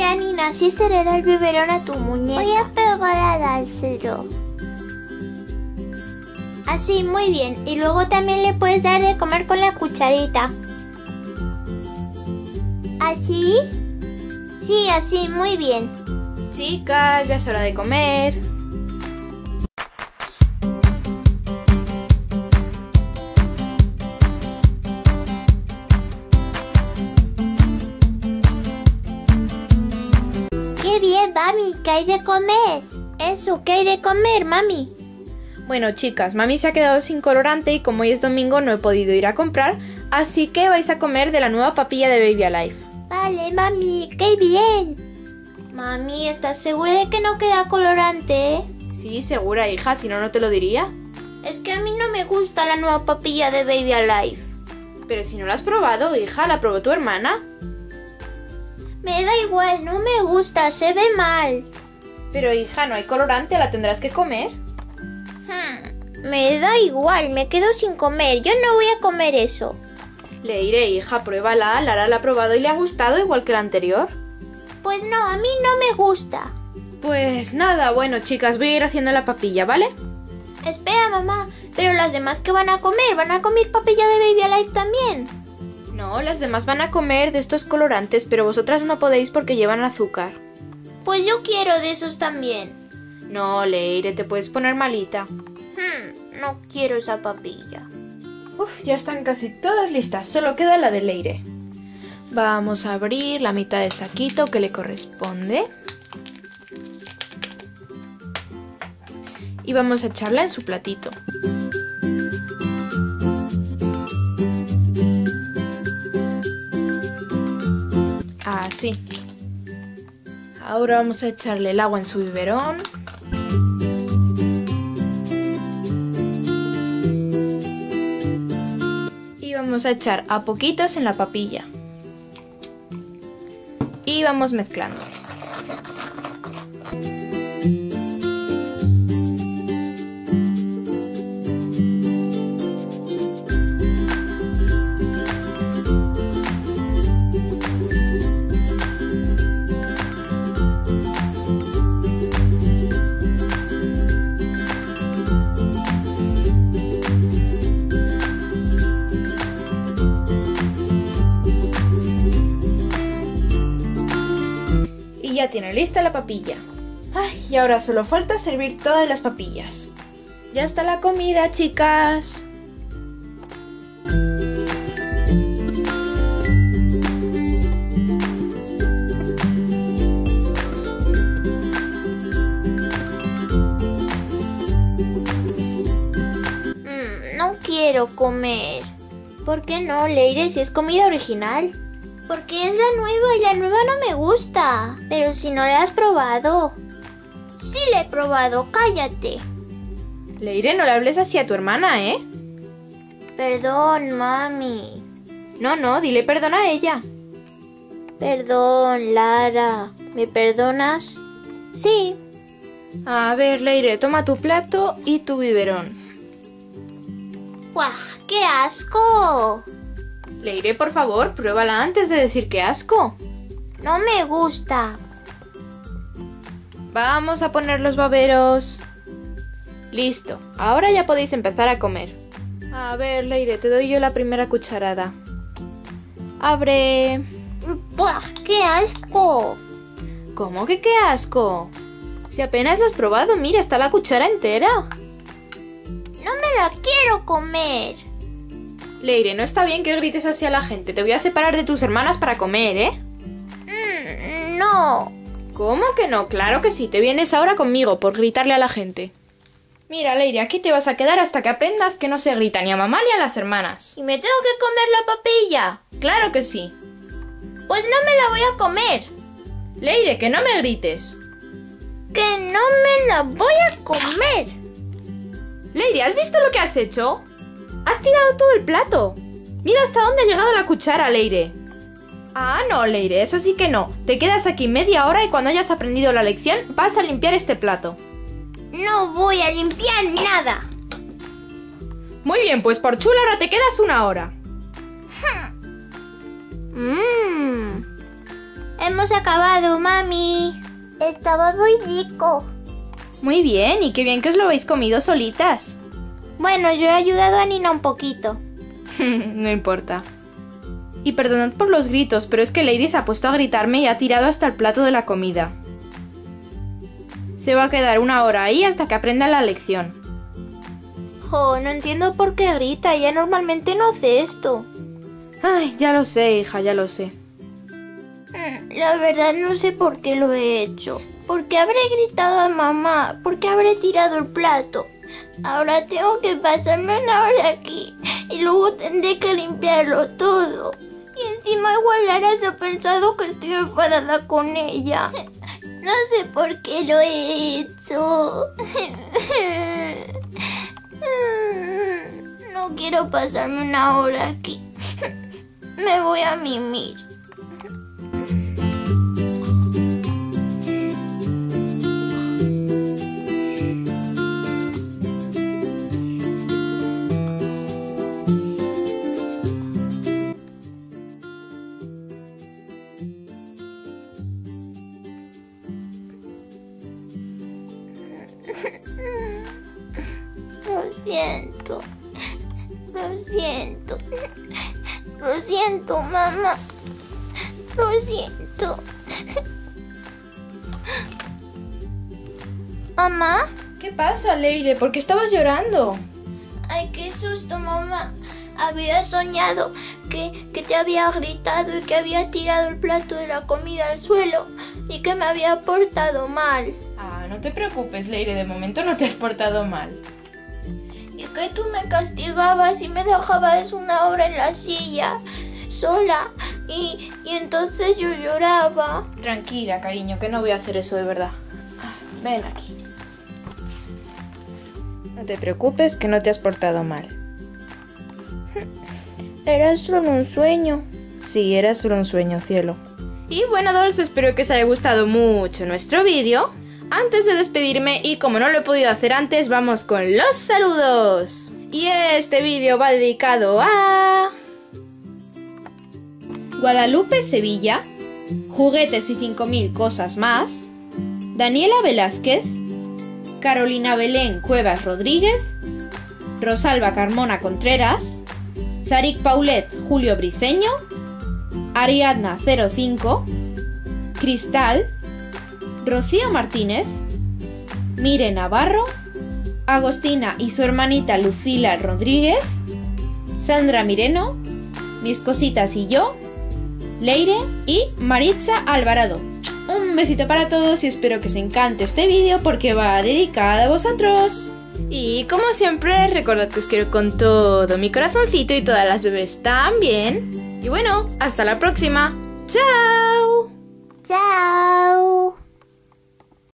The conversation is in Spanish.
Mira, Nina, así se le da el biberón a tu muñeca. Voy a probar a dárselo. Así, muy bien. Y luego también le puedes dar de comer con la cucharita. ¿Así? Sí, así, muy bien. Chicas, ya es hora de comer. ¡Qué bien, mami! ¿Qué hay de comer? Eso, ¿qué hay de comer, mami? Bueno, chicas, mami se ha quedado sin colorante y como hoy es domingo no he podido ir a comprar, así que vais a comer de la nueva papilla de Baby Alive. Vale, mami, qué bien. Mami, ¿estás segura de que no queda colorante? Sí, segura, hija, si no, no te lo diría. Es que a mí no me gusta la nueva papilla de Baby Alive. Pero si no la has probado, hija, ¿la probó tu hermana? Me da igual, no me gusta, se ve mal. Pero hija, no hay colorante, la tendrás que comer. Me da igual, me quedo sin comer, yo no voy a comer eso. Leire, hija, pruébala, Lara la ha probado y le ha gustado igual que la anterior. Pues no, a mí no me gusta. Pues nada, bueno chicas, voy a ir haciendo la papilla, ¿vale? Espera, mamá, pero las demás que van a comer papilla de Baby Alive también. No, las demás van a comer de estos colorantes, pero vosotras no podéis porque llevan azúcar. Pues yo quiero de esos también. No, Leire, te puedes poner malita. No quiero esa papilla. Uf, ya están casi todas listas, solo queda la de Leire. Vamos a abrir la mitad del saquito que le corresponde. Y vamos a echarla en su platito. Así. Ahora vamos a echarle el agua en su biberón. Y vamos a echar a poquitos en la papilla. Y vamos mezclando. Ya tiene lista la papilla. Ay, y ahora solo falta servir todas las papillas. Ya está la comida, chicas. No quiero comer. ¿Por qué no, Leire, si es comida original? Porque es la nueva y la nueva no me gusta. Pero si no la has probado. Sí la he probado, cállate. Leire, no le hables así a tu hermana, ¿eh? Perdón, mami. No, dile perdón a ella. Perdón, Lara. ¿Me perdonas? Sí. A ver, Leire, toma tu plato y tu biberón. ¡Guau! ¡Qué asco! Leire, por favor, pruébala antes de decir qué asco. No me gusta. Vamos a poner los baberos. Listo, ahora ya podéis empezar a comer. A ver, Leire, te doy yo la primera cucharada. ¡Abre! ¡Buah! ¡Qué asco! ¿Cómo que qué asco? Si apenas lo has probado, mira, está la cuchara entera. ¡No me la quiero comer! Leire, no está bien que grites así a la gente. Te voy a separar de tus hermanas para comer, ¿eh? No. ¿Cómo que no? Claro que sí. Te vienes ahora conmigo por gritarle a la gente. Mira, Leire, aquí te vas a quedar hasta que aprendas que no se grita ni a mamá ni a las hermanas. ¿Y me tengo que comer la papilla? Claro que sí. Pues no me la voy a comer. Leire, que no me grites. Que no me la voy a comer. Leire, ¿has visto lo que has hecho? ¡Has tirado todo el plato! ¡Mira hasta dónde ha llegado la cuchara, Leire! Ah, no, Leire, eso sí que no. Te quedas aquí media hora y cuando hayas aprendido la lección vas a limpiar este plato. No voy a limpiar nada. Muy bien, pues por chula ahora te quedas una hora. Hemos acabado, mami. Estaba muy rico. Muy bien, y qué bien que os lo habéis comido solitas. Bueno, yo he ayudado a Nina un poquito. No importa. Y perdonad por los gritos, pero es que Lady se ha puesto a gritarme y ha tirado hasta el plato de la comida. Se va a quedar 1 hora ahí hasta que aprenda la lección. Jo, no entiendo por qué grita. Ella normalmente no hace esto. Ay, ya lo sé, hija, ya lo sé. La verdad no sé por qué lo he hecho. ¿Por qué habré gritado a mamá? ¿Por qué habré tirado el plato? Ahora tengo que pasarme 1 hora aquí y luego tendré que limpiarlo todo. Y encima igual Lara se ha pensado que estoy enfadada con ella. No sé por qué lo he hecho. No quiero pasarme 1 hora aquí. Me voy a mimir. Lo siento. Lo siento. Lo siento, mamá. Lo siento. ¿Mamá? ¿Qué pasa, Leire? ¿Por qué estabas llorando? Ay, qué susto, mamá. Había soñado que te había gritado y que había tirado el plato de la comida al suelo y que me había portado mal. Ah, no te preocupes, Leire, de momento no te has portado mal. Y que tú me castigabas y me dejabas 1 hora en la silla, sola, y entonces yo lloraba. Tranquila, cariño, que no voy a hacer eso de verdad. Ven aquí. No te preocupes, que no te has portado mal. Era solo un sueño. Sí, era solo un sueño, cielo. Y bueno, dolls, espero que os haya gustado mucho nuestro vídeo. Antes de despedirme, y como no lo he podido hacer antes, vamos con los saludos. Y este vídeo va dedicado a... Guadalupe Sevilla, Juguetes y 5000 cosas más, Daniela Velázquez, Carolina Belén Cuevas Rodríguez, Rosalba Carmona Contreras, Zarik Paulet Julio Briceño, Ariadna 05, Cristal, Rocío Martínez, Mire Navarro, Agostina y su hermanita Lucila Rodríguez, Sandra Mireno, Mis Cositas y yo, Leire y Maritza Alvarado. Un besito para todos y espero que os encante este vídeo porque va dedicado a vosotros. Y como siempre, recordad que os quiero con todo mi corazoncito y todas las bebés también. Y bueno, hasta la próxima. ¡Chao! Chao.